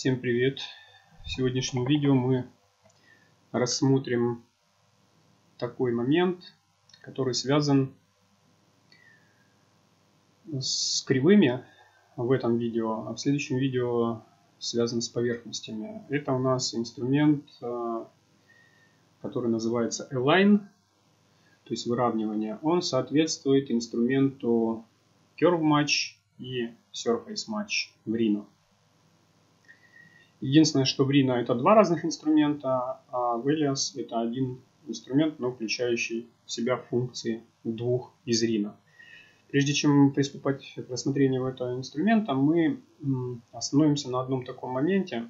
Всем привет! В сегодняшнем видео мы рассмотрим такой момент, который связан с кривыми в этом видео, а в следующем видео связан с поверхностями. Это у нас инструмент, который называется Align, то есть выравнивание. Он соответствует инструменту Curve Match и Surface Match в Rhino. Единственное, что в Rhino это два разных инструмента, а в Alias это один инструмент, но включающий в себя функции двух из Rhino. Прежде чем приступать к рассмотрению этого инструмента, мы остановимся на одном таком моменте.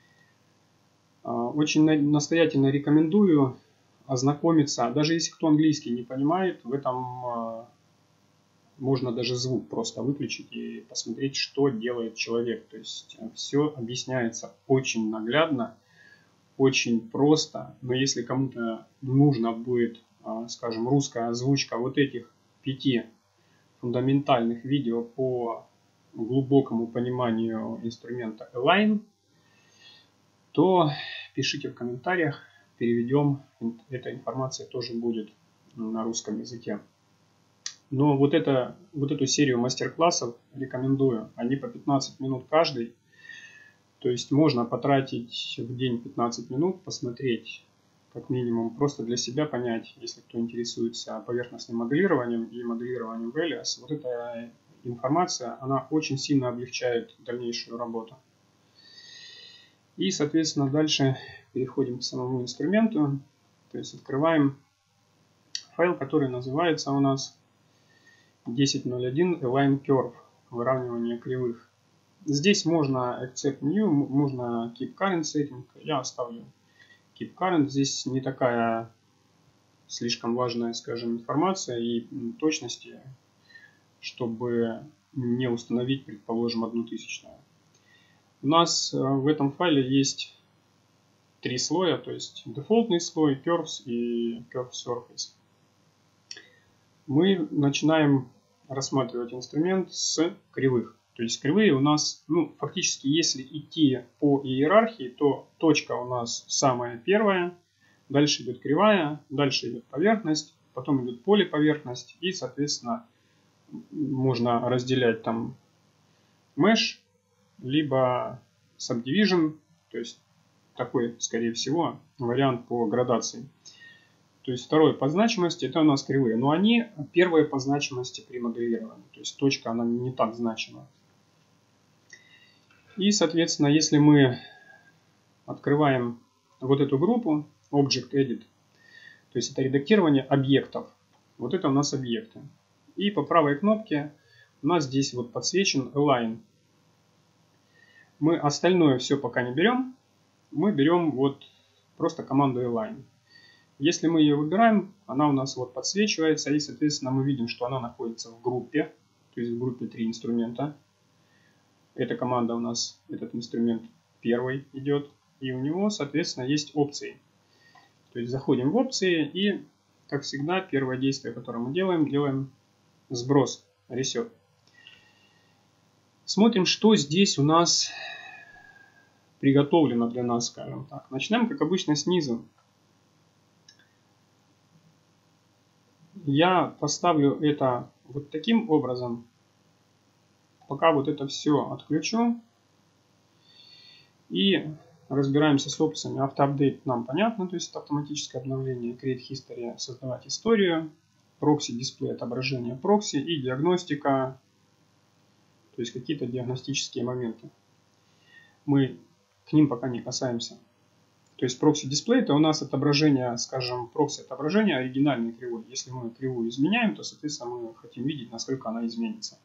Очень настоятельно рекомендую ознакомиться, даже если кто английский не понимает, в этом можно даже звук просто выключить и посмотреть, что делает человек. То есть все объясняется очень наглядно, очень просто. Но если кому-то нужно будет, скажем, русская озвучка вот этих 5 фундаментальных видео по глубокому пониманию инструмента Align, то пишите в комментариях, переведем. Эта информация тоже будет на русском языке. Но вот эту серию мастер-классов рекомендую. Они по 15 минут каждый. То есть можно потратить в день 15 минут, посмотреть как минимум, просто для себя понять, если кто интересуется поверхностным моделированием и моделированием в Alias. Вот эта информация, она очень сильно облегчает дальнейшую работу. И, соответственно, дальше переходим к самому инструменту. То есть открываем файл, который называется у нас 10.01 Align Curve, выравнивание кривых. Здесь можно Accept New, можно Keep Current Setting. Я оставлю Keep Current. Здесь не такая слишком важная, скажем, информация и точности, чтобы не установить, предположим, 1/1000. У нас в этом файле есть 3 слоя, то есть дефолтный слой, Curves и Curve Surface. Мы начинаем рассматривать инструмент с кривых. То есть кривые у нас, фактически, если идти по иерархии, то точка у нас самая первая, дальше идет кривая, дальше идет поверхность, потом идет полиповерхность и, соответственно, можно разделять там mesh, либо subdivision, то есть такой, скорее всего, вариант по градации. То есть второе по значимости это у нас кривые, но они первые по значимости при моделировании. То есть точка она не так значима. И, соответственно, если мы открываем вот эту группу Object Edit, то есть это редактирование объектов. Вот это у нас объекты. И по правой кнопке у нас здесь вот подсвечен Align. Мы остальное все пока не берем. Мы берем вот просто команду Align. Если мы ее выбираем, она у нас вот подсвечивается, и, соответственно, мы видим, что она находится в группе, то есть в группе 3 инструмента. Эта команда у нас, этот инструмент первый идет, и у него, соответственно, есть опции. То есть заходим в опции, и, как всегда, первое действие, которое мы делаем сброс, ресет. Смотрим, что здесь у нас приготовлено для нас, скажем так. Начнем, как обычно, снизу. Я поставлю это вот таким образом. Пока вот это все отключу. И разбираемся с опциями. Автоапдейт нам понятно, то есть автоматическое обновление. Create History, создавать историю. Прокси, дисплей, отображение прокси. И диагностика, то есть какие-то диагностические моменты. Мы к ним пока не касаемся. То есть прокси-дисплей это у нас отображение, скажем, прокси-отображение оригинальной кривой. Если мы кривую изменяем, то, соответственно, мы хотим видеть, насколько она изменится.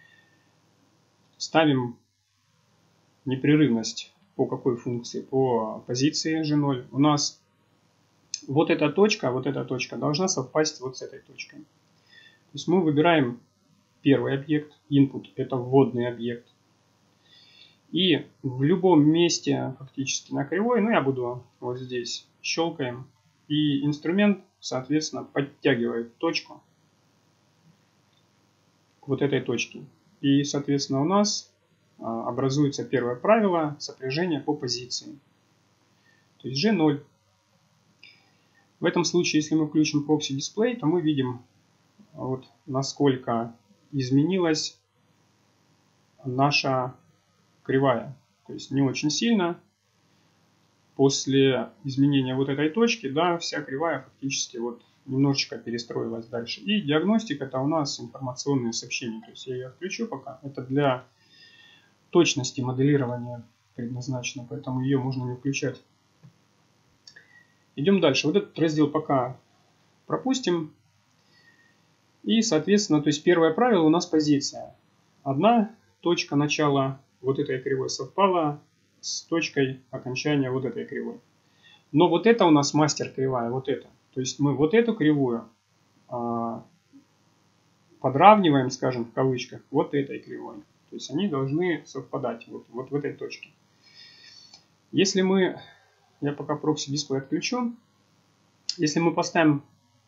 Ставим непрерывность по какой функции? По позиции G0. У нас вот эта точка должна совпасть вот с этой точкой. То есть мы выбираем первый объект, input это вводный объект. И в любом месте фактически на кривой, я буду вот здесь, щелкаем. И инструмент, соответственно, подтягивает точку к вот этой точке. И, соответственно, у нас образуется первое правило сопряжения по позиции. То есть G0. В этом случае, если мы включим Proxy Display, то мы видим, вот, насколько изменилась наша кривая. То есть не очень сильно. После изменения вот этой точки, да, вся кривая фактически вот немножечко перестроилась дальше. И диагностика — это у нас информационные сообщения. То есть я ее отключу пока. Это для точности моделирования предназначено, поэтому ее можно не включать. Идем дальше. Вот этот раздел пока пропустим. И, соответственно, то есть первое правило у нас позиция. Одна точка начала вот этой кривой совпала с точкой окончания вот этой кривой. Но вот это у нас мастер кривая, вот это. То есть мы вот эту кривую подравниваем, скажем, в кавычках, вот этой кривой. То есть они должны совпадать вот в этой точке. Если мы, я пока Proxy Display отключу, если мы поставим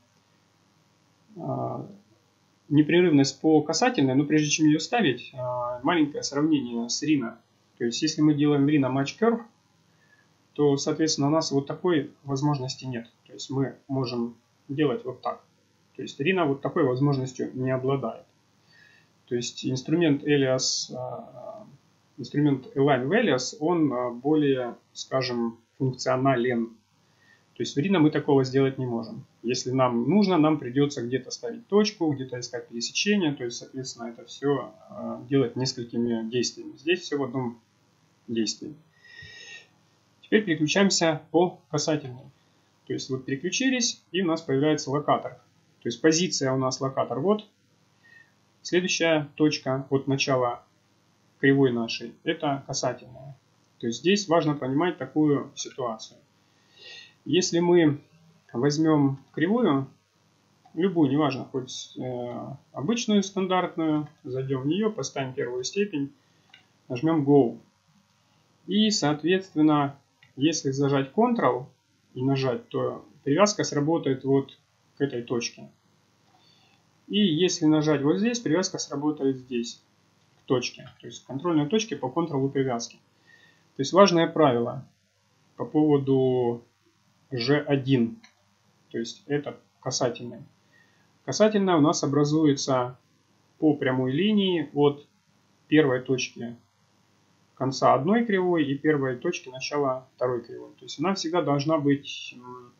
непрерывность по касательной, но прежде чем ее ставить, маленькое сравнение с Rhino. То есть если мы делаем Rhino Match Curve, то, соответственно, у нас вот такой возможности нет. То есть мы можем делать вот так. То есть Rhino вот такой возможностью не обладает. То есть инструмент Alias, инструмент Align Alias, он более, скажем, функционален. То есть в Rhino мы такого сделать не можем. Если нам нужно, нам придется где-то ставить точку, где-то искать пересечение. То есть, соответственно, это все делать несколькими действиями. Здесь все в одном действии. Теперь переключаемся по касательной. То есть вот переключились, и у нас появляется локатор. То есть позиция у нас локатор вот. Следующая точка от начала кривой нашей — это касательная. То есть здесь важно понимать такую ситуацию. Если мы возьмем кривую, любую, неважно, хоть обычную, стандартную, зайдем в нее, поставим первую степень, нажмем Go. И, соответственно, если зажать Ctrl и нажать, то привязка сработает вот к этой точке. И если нажать вот здесь, привязка сработает здесь, к точке. То есть контрольной точке по Ctrl привязки. То есть важное правило по поводу G1. То есть это касательный. Касательная у нас образуется по прямой линии от первой точки конца одной кривой и первой точки начала второй кривой. То есть она всегда должна быть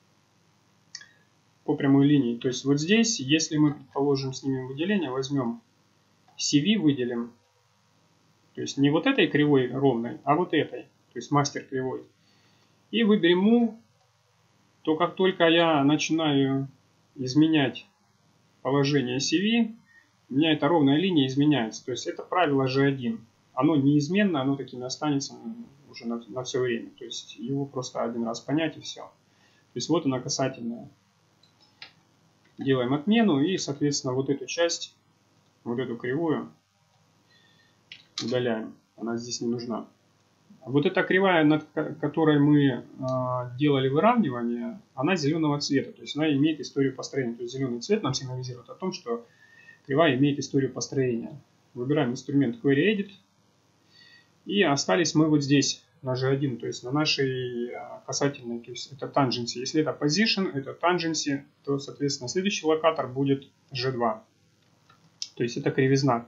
по прямой линии. То есть вот здесь, если мы, предположим, снимем выделение, возьмем CV, выделим, то есть не вот этой кривой ровной, а вот этой, то есть мастер кривой, и выберем U, то как только я начинаю изменять положение CV, у меня эта ровная линия изменяется. То есть это правило G1. Оно неизменно, оно таким останется уже на все время. То есть его просто один раз понять и все. То есть вот она касательная. Делаем отмену и, соответственно, вот эту часть, вот эту кривую удаляем. Она здесь не нужна. Вот эта кривая, над которой мы делали выравнивание, она зеленого цвета. То есть она имеет историю построения. То есть зеленый цвет нам сигнализирует о том, что кривая имеет историю построения. Выбираем инструмент Query Edit. И остались мы вот здесь, на G1, то есть на нашей касательной. То есть это Tangency. Если это Position, это Tangency, то, соответственно, следующий локатор будет G2. То есть это кривизна.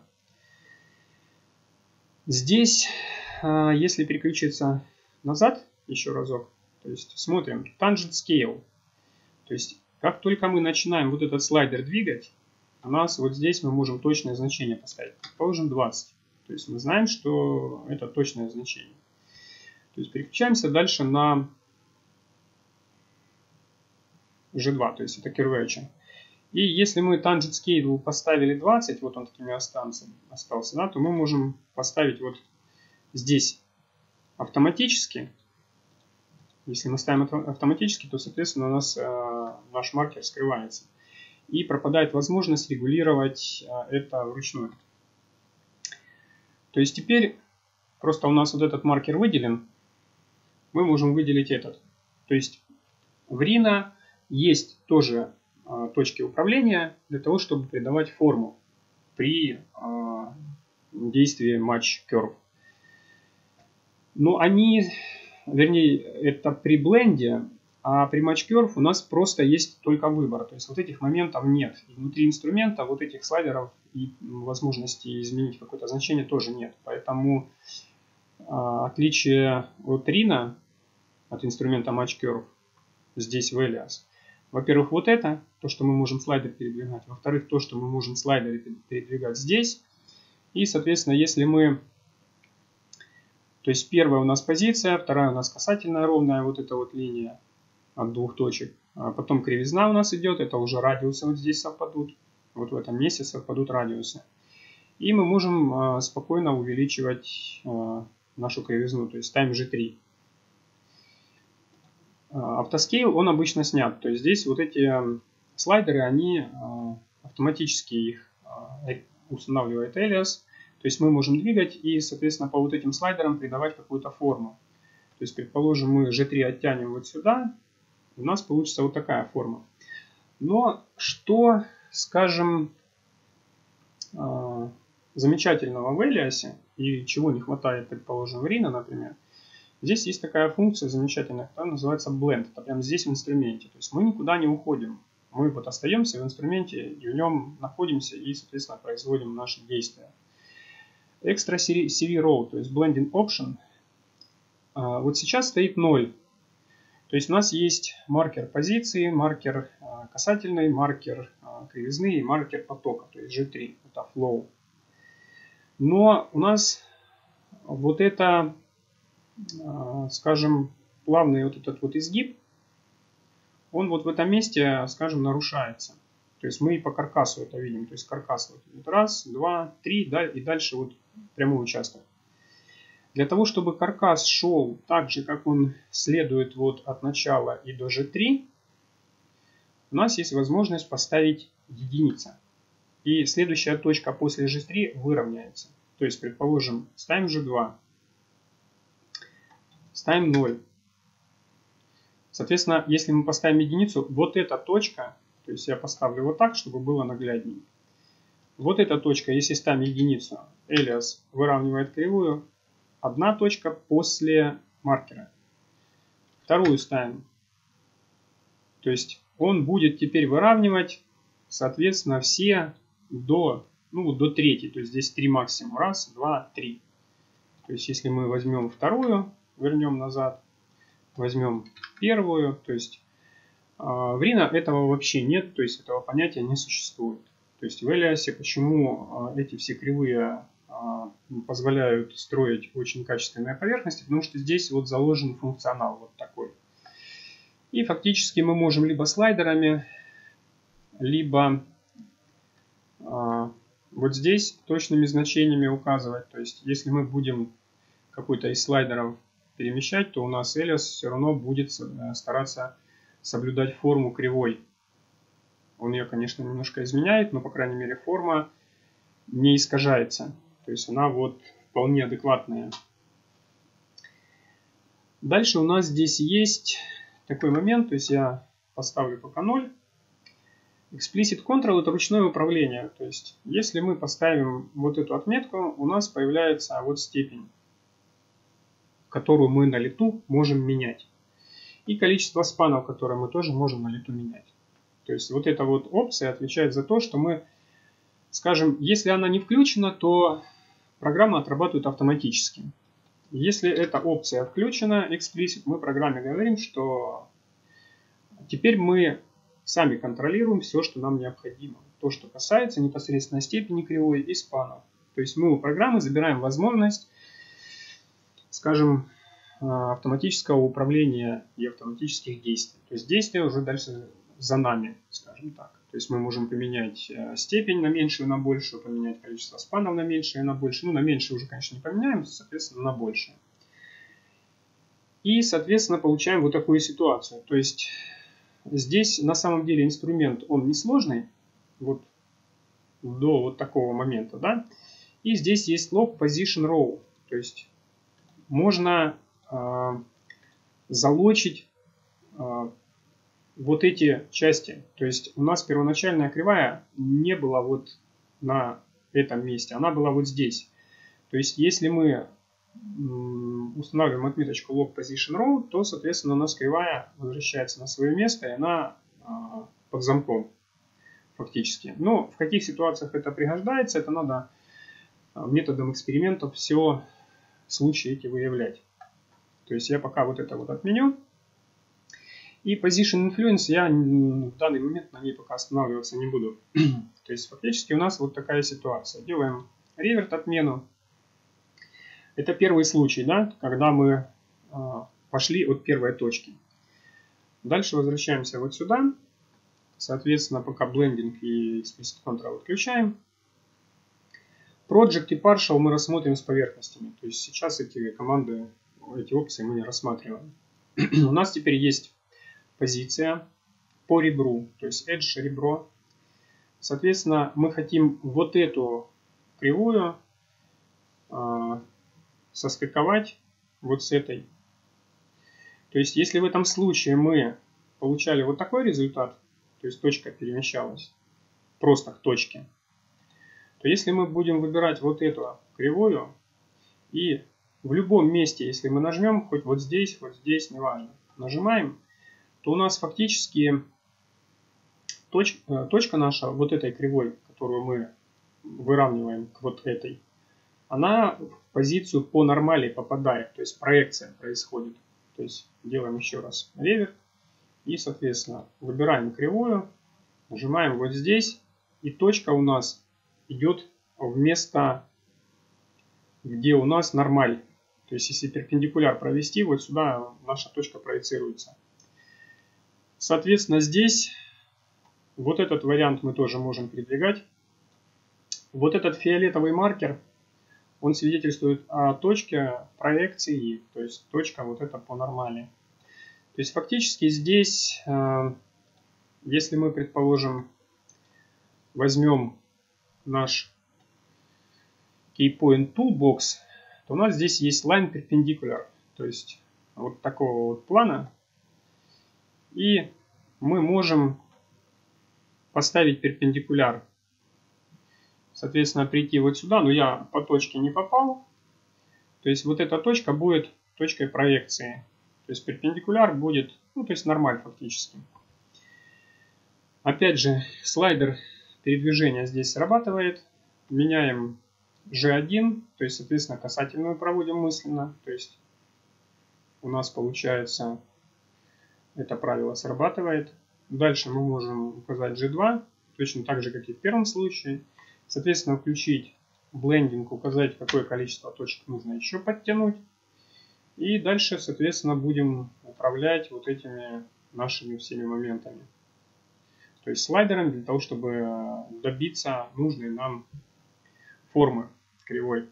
Здесь, если переключиться назад еще разок, то есть смотрим Tangent Scale. То есть как только мы начинаем вот этот слайдер двигать, у нас вот здесь мы можем точное значение поставить. Предположим 20. То есть мы знаем, что это точное значение. То есть переключаемся дальше на G2, то есть это Curvature. И если мы Tangent Scale поставили 20, вот он такими остался, да, то мы можем поставить вот здесь автоматически. Если мы ставим автоматически, то, соответственно, у нас наш маркер скрывается. И пропадает возможность регулировать это вручную. То есть теперь просто у нас вот этот маркер выделен. Мы можем выделить этот. То есть в Rhino есть тоже точки управления для того, чтобы придавать форму при действии Match Curve. Но они, вернее, это при бленде, а при Match Curve у нас просто есть только выбор. То есть вот этих моментов нет. И внутри инструмента вот этих слайдеров и возможности изменить какое-то значение тоже нет. Поэтому отличие от Rhino, от инструмента Match Curve, здесь в Alias. Во-первых, вот это, то, что мы можем слайдер передвигать. Во-вторых, то, что мы можем слайдеры передвигать здесь. И, соответственно, если мы... То есть первая у нас позиция, вторая у нас касательная ровная, вот эта вот линия от двух точек. А потом кривизна у нас идет, это уже радиусы вот здесь совпадут. Вот в этом месте совпадут радиусы. И мы можем спокойно увеличивать нашу кривизну, то есть ставим G3. Автоскейл он обычно снят, то есть здесь вот эти слайдеры, они автоматически их устанавливает Alias. То есть мы можем двигать и, соответственно, по вот этим слайдерам придавать какую-то форму. То есть, предположим, мы G3 оттянем вот сюда, у нас получится вот такая форма. Но что, скажем, замечательного в Alias и чего не хватает, предположим, в Rhino, например, здесь есть такая функция замечательная, которая называется Blend. Это прямо здесь в инструменте. То есть мы никуда не уходим. Мы вот остаемся в инструменте и в нем находимся и, соответственно, производим наши действия. Extra CV Row, то есть Blending Option, вот сейчас стоит 0. То есть у нас есть маркер позиции, маркер касательный, маркер кривизны и маркер потока, то есть G3, это Flow. Но у нас вот это, скажем, плавный вот этот вот изгиб, он вот в этом месте, скажем, нарушается. То есть мы и по каркасу это видим. То есть каркас вот раз, два, три, да, и дальше вот прямой участок. Для того, чтобы каркас шел так же, как он следует вот от начала и до G3, у нас есть возможность поставить единица. И следующая точка после G3 выровняется. То есть, предположим, ставим G2, ставим 0. Соответственно, если мы поставим единицу, вот эта точка, то есть я поставлю вот так, чтобы было нагляднее. Вот эта точка, если ставим единицу, Alias выравнивает кривую. Одна точка после маркера. Вторую ставим. То есть он будет теперь выравнивать, соответственно, все до третьей. То есть здесь 3 максимум. Раз, два, три. То есть если мы возьмем вторую, вернем назад, возьмем первую, то есть в Rhino этого вообще нет, то есть этого понятия не существует. То есть в Alias почему эти все кривые позволяют строить очень качественные поверхности, потому что здесь вот заложен функционал вот такой. И фактически мы можем либо слайдерами, либо вот здесь точными значениями указывать. То есть если мы будем какой-то из слайдеров перемещать, то у нас Alias все равно будет стараться соблюдать форму кривой. Он ее, конечно, немножко изменяет, но, по крайней мере, форма не искажается. То есть она вот вполне адекватная. Дальше у нас здесь есть такой момент, то есть я поставлю пока 0. Explicit Control — это ручное управление. То есть если мы поставим вот эту отметку, у нас появляется вот степень, которую мы на лету можем менять. И количество спанов, которые мы тоже можем на лету менять. То есть вот эта вот опция отвечает за то, что мы, скажем, если она не включена, то программа отрабатывает автоматически. Если эта опция включена, explicit, мы программе говорим, что теперь мы сами контролируем все, что нам необходимо. То, что касается непосредственно степени кривой и спанов. То есть мы у программы забираем возможность, скажем, автоматического управления и автоматических действий. То есть действия уже дальше за нами, скажем так. То есть мы можем поменять степень на меньшую, на большую, поменять количество спанов на меньшее, на большее. Ну, на меньшее уже, конечно, не поменяем, соответственно, на большее. И, соответственно, получаем вот такую ситуацию. То есть здесь на самом деле инструмент, он несложный, вот до вот такого момента, да. И здесь есть Lock Position Row. То есть можно залочить вот эти части. То есть у нас первоначальная кривая не была вот на этом месте, она была вот здесь. То есть если мы устанавливаем отметочку Lock Position Row, то, соответственно, у нас кривая возвращается на свое место, и она под замком фактически. Но в каких ситуациях это пригождается, это надо методом экспериментов все случаи эти выявлять. То есть я пока вот это вот отменю. И Position Influence я в данный момент на ней пока останавливаться не буду. То есть фактически у нас вот такая ситуация. Делаем реверт отмену. Это первый случай, да, когда мы пошли от первой точки. Дальше возвращаемся вот сюда. Соответственно, пока блендинг и Explicit Control отключаем. Project и Partial мы рассмотрим с поверхностями. То есть сейчас эти команды, эти опции мы не рассматриваем. У нас теперь есть позиция по ребру, то есть edge ребро. Соответственно, мы хотим вот эту кривую состыковать вот с этой. То есть, если в этом случае мы получали вот такой результат, то есть точка перемещалась просто к точке, то если мы будем выбирать вот эту кривую и в любом месте, если мы нажмем, хоть вот здесь, неважно, нажимаем, то у нас фактически точка наша, вот этой кривой, которую мы выравниваем к вот этой, она в позицию по нормали попадает, то есть проекция происходит. То есть делаем еще раз реверт и, соответственно, выбираем кривую, нажимаем вот здесь, и точка у нас идет в место, где у нас нормаль. То есть если перпендикуляр провести, вот сюда наша точка проецируется. Соответственно, здесь вот этот вариант мы тоже можем передвигать. Вот этот фиолетовый маркер, он свидетельствует о точке проекции, то есть точка вот эта по нормали. То есть фактически здесь, если мы, предположим, возьмем наш Keypoint Toolbox, то у нас здесь есть Line Perpendicular, то есть вот такого вот плана. И мы можем поставить перпендикуляр. Соответственно, прийти вот сюда, но я по точке не попал. То есть вот эта точка будет точкой проекции. То есть перпендикуляр будет, ну то есть нормаль фактически. Опять же, слайдер передвижения здесь срабатывает. Меняем G1, то есть, соответственно, касательную проводим мысленно. То есть у нас получается это правило срабатывает. Дальше мы можем указать G2, точно так же, как и в первом случае. Соответственно, включить блендинг, указать, какое количество точек нужно еще подтянуть. И дальше, соответственно, будем управлять вот этими нашими всеми моментами. То есть слайдером для того, чтобы добиться нужной нам формы кривой.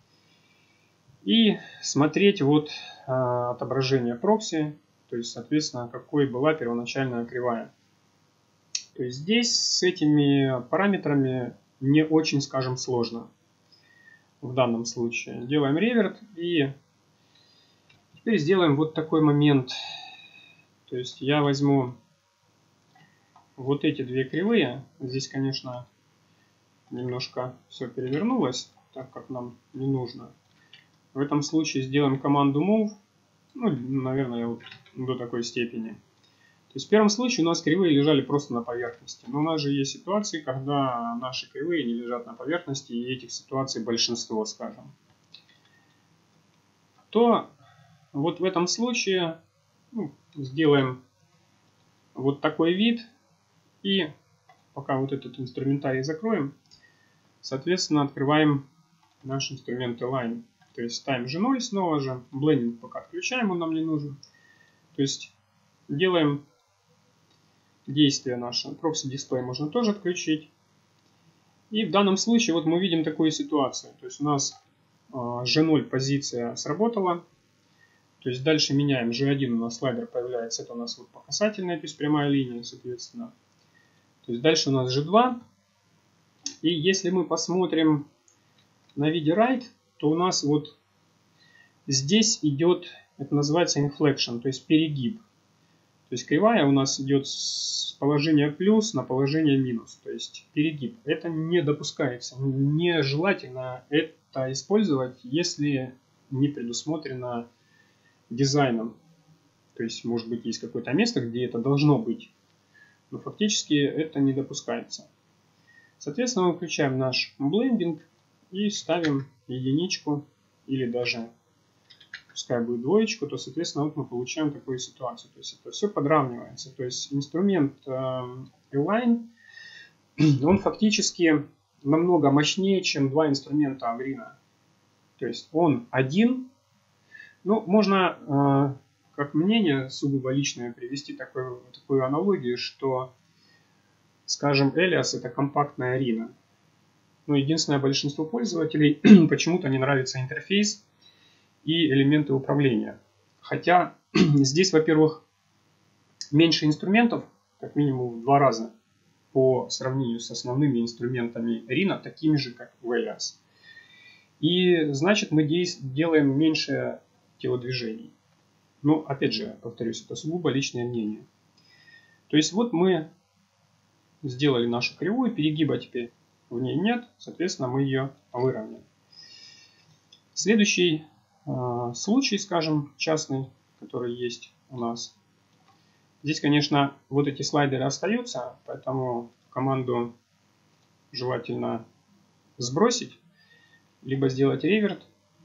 И смотреть вот отображение прокси. То есть, соответственно, какой была первоначальная кривая. То есть здесь с этими параметрами не очень, скажем, сложно. В данном случае делаем реверт и теперь сделаем вот такой момент. То есть я возьму вот эти две кривые. Здесь, конечно, немножко все перевернулось, так как нам не нужно. В этом случае сделаем команду Move. Ну, наверное, вот до такой степени. То есть в первом случае у нас кривые лежали просто на поверхности. Но у нас же есть ситуации, когда наши кривые не лежат на поверхности, и этих ситуаций большинство, скажем. То вот в этом случае сделаем вот такой вид. И пока вот этот инструментарий закроем, соответственно, открываем наш инструмент Align. То есть ставим G0 снова же. Блендинг пока отключаем, он нам не нужен. То есть делаем действие наше. Proxy Display можно тоже отключить. И в данном случае вот мы видим такую ситуацию. То есть у нас G0 позиция сработала. То есть дальше меняем G1, у нас слайдер появляется. Это у нас вот по касательной, то есть прямая линия, соответственно. То есть дальше у нас G2. И если мы посмотрим на виде Right, то у нас вот здесь идет, это называется inflection, то есть перегиб. То есть кривая у нас идет с положения плюс на положение минус, то есть перегиб. Это не допускается, нежелательно это использовать, если не предусмотрено дизайном. То есть, может быть, есть какое-то место, где это должно быть, но фактически это не допускается. Соответственно, мы включаем наш блендинг и ставим единичку или даже, пускай будет двоечку, то, соответственно, вот мы получаем такую ситуацию. То есть это все подравнивается. То есть инструмент Align, он фактически намного мощнее, чем два инструмента Avrino. То есть он один. Ну, можно, как мнение сугубо личное, привести такую аналогию, что, скажем, Элиас это компактная Arino. Но единственное, большинству пользователей почему-то не нравится интерфейс и элементы управления. Хотя здесь, во-первых, меньше инструментов, как минимум в 2 раза, по сравнению с основными инструментами Arino, такими же, как в Элиас. И значит, мы делаем меньше телодвижений. Но, опять же, повторюсь, это сугубо личное мнение. То есть вот мы сделали нашу кривую, перегиба теперь в ней нет, соответственно, мы ее выровняем. Следующий случай, скажем, частный, который есть у нас. Здесь, конечно, вот эти слайдеры остаются, поэтому команду желательно сбросить, либо сделать реверт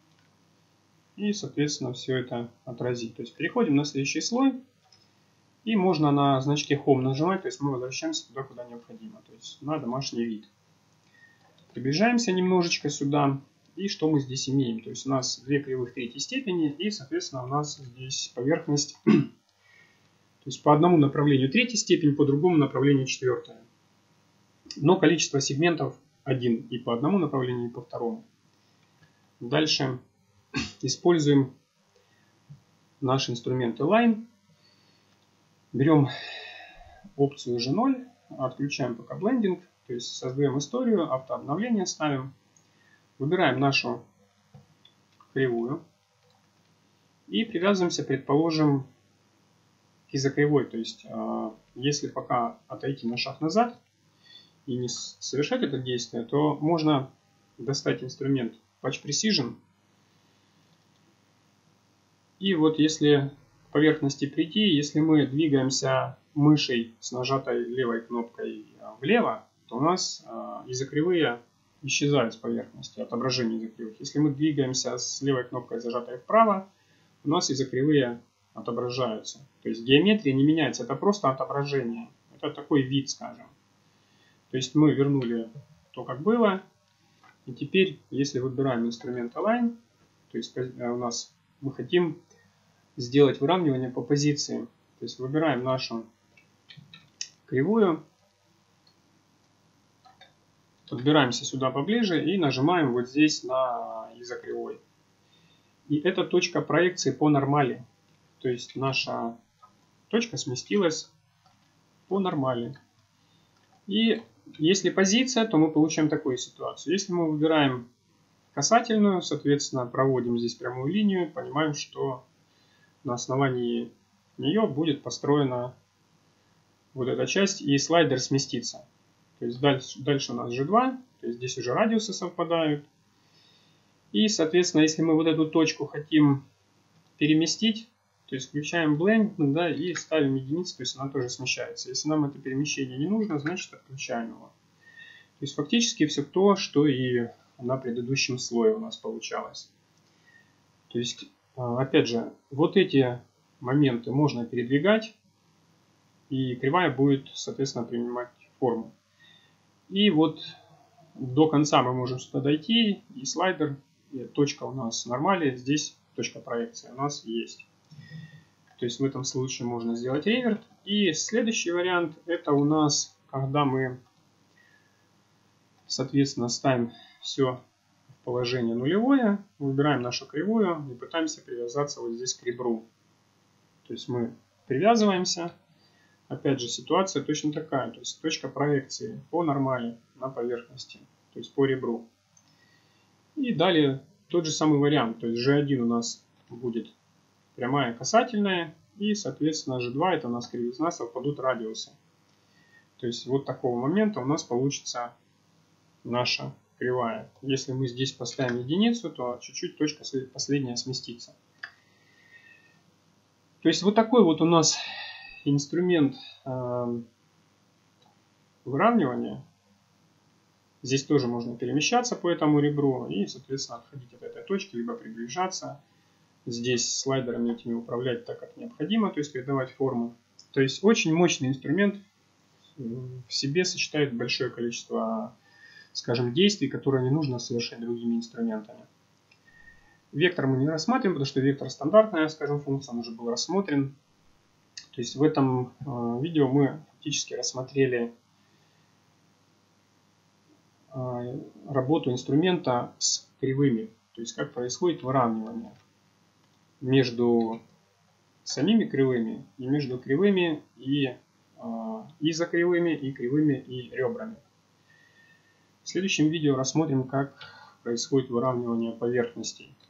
и, соответственно, все это отразить. То есть переходим на следующий слой. И можно на значке Home нажимать, то есть мы возвращаемся туда, куда необходимо, то есть на домашний вид. Приближаемся немножечко сюда. И что мы здесь имеем? То есть у нас две кривых третьей степени и, соответственно, у нас здесь поверхность, то есть по одному направлению третьей степени, по другому направлению четвертая. Но количество сегментов один и по одному направлению, и по второму. Дальше используем наш инструмент Align. Берем опцию G0, отключаем пока блендинг, то есть создаем историю, автообновление ставим. Выбираем нашу кривую и привязываемся, предположим, к изокривой. То есть, если пока отойти на шаг назад и не совершать это действие, то можно достать инструмент Patch Precision. И вот если к поверхности прийти, если мы двигаемся мышей с нажатой левой кнопкой влево, то у нас изокривые исчезают с поверхности, отображение изокривых. Если мы двигаемся с левой кнопкой зажатой вправо, у нас изокривые отображаются. То есть геометрия не меняется, это просто отображение. Это такой вид, скажем. То есть мы вернули то, как было. И теперь, если выбираем инструмент Align, то есть у нас мы хотим сделать выравнивание по позиции. То есть выбираем нашу кривую. Подбираемся сюда поближе и нажимаем вот здесь на изокривой. И это точка проекции по нормали. То есть наша точка сместилась по нормали. И если позиция, то мы получаем такую ситуацию. Если мы выбираем касательную, соответственно, проводим здесь прямую линию, понимаем, что на основании нее будет построена вот эта часть и слайдер сместится. То есть дальше у нас G2, то есть здесь уже радиусы совпадают. И, соответственно, если мы вот эту точку хотим переместить, то есть включаем блендинг, да, и ставим единицу, то есть она тоже смещается. Если нам это перемещение не нужно, значит отключаем его. То есть фактически все то, что и на предыдущем слое у нас получалось. То есть, опять же, вот эти моменты можно передвигать, и кривая будет, соответственно, принимать форму. И вот до конца мы можем сюда дойти, и слайдер, и точка у нас нормали, здесь точка проекции у нас есть. То есть в этом случае можно сделать реверт. И следующий вариант, это у нас, когда мы, соответственно, ставим все в положение нулевое, выбираем нашу кривую и пытаемся привязаться вот здесь к ребру. То есть мы привязываемся. Опять же, ситуация точно такая. То есть точка проекции по нормали на поверхности, то есть по ребру. И далее тот же самый вариант. То есть G1 у нас будет прямая касательная. И, соответственно, G2 это у нас кривизна, совпадут радиусы. То есть вот такого момента у нас получится наша кривая. Если мы здесь поставим единицу, то чуть-чуть точка последняя сместится. То есть вот такой вот у нас инструмент выравнивания. Здесь тоже можно перемещаться по этому ребру и, соответственно, отходить от этой точки, либо приближаться. Здесь слайдерами этими управлять так, как необходимо, то есть передавать форму. То есть очень мощный инструмент, в себе сочетает большое количество, скажем, действий, которые не нужно совершать другими инструментами. Вектор мы не рассматриваем, потому что вектор стандартная, скажем, функция, он уже был рассмотрен. То есть в этом видео мы фактически рассмотрели работу инструмента с кривыми, то есть как происходит выравнивание между самими кривыми и между кривыми и за кривыми и кривыми и ребрами. В следующем видео рассмотрим, как происходит выравнивание поверхностей.